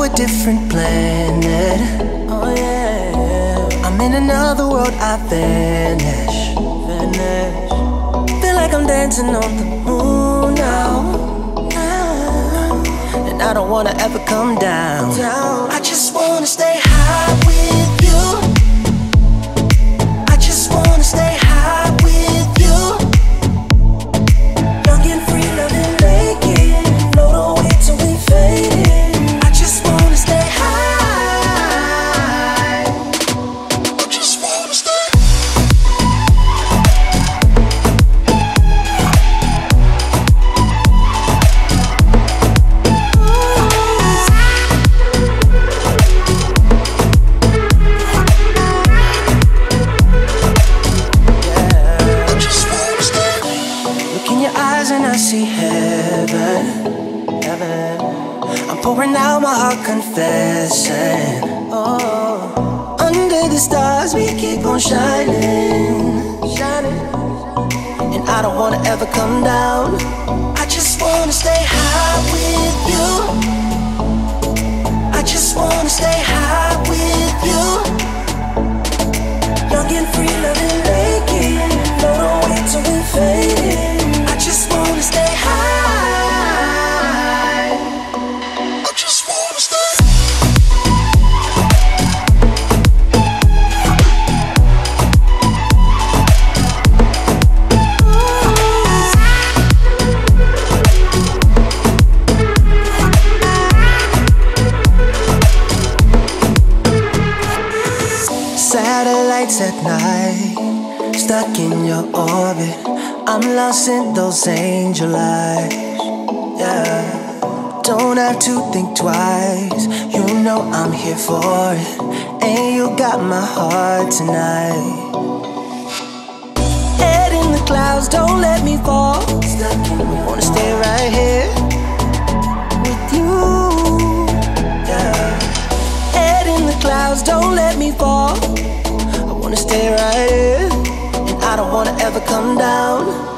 a different planet. Oh yeah, I'm in another world, I vanish. Feel like I'm dancing on the moon now. And I don't wanna ever come down. I just wanna stay high with you. I just wanna stay high with you. Young and free, loving naked. Float away till we faded. I just wanna stay high. I just wanna stay. And I see heaven, heaven. I'm pouring out my heart, confessing. Oh, under the stars we keep on shining, shining. And I don't wanna ever come down. I just wanna stay high with you. I just wanna stay high with you. Young and free, loving naked. Float away till we faded. I just wanna stay high. I just wanna stay. Satellites at night, stuck in your orbit. I'm lost in those angel eyes, yeah. Don't have to think twice. You know I'm here for it. And you got my heart tonight. Head in the clouds, don't let me fall. Wanna stay right here with you, yeah. Head in the clouds, don't let me fall. I wanna stay right here. I don't wanna ever come down.